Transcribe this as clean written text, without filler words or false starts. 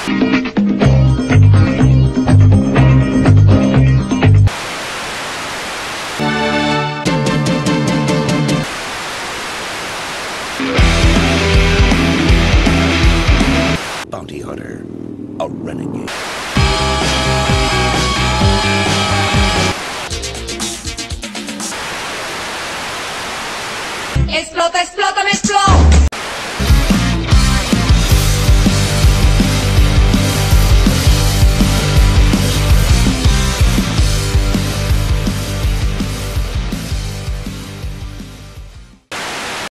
Bounty hunter, a renegade. Explota, explota, me explota.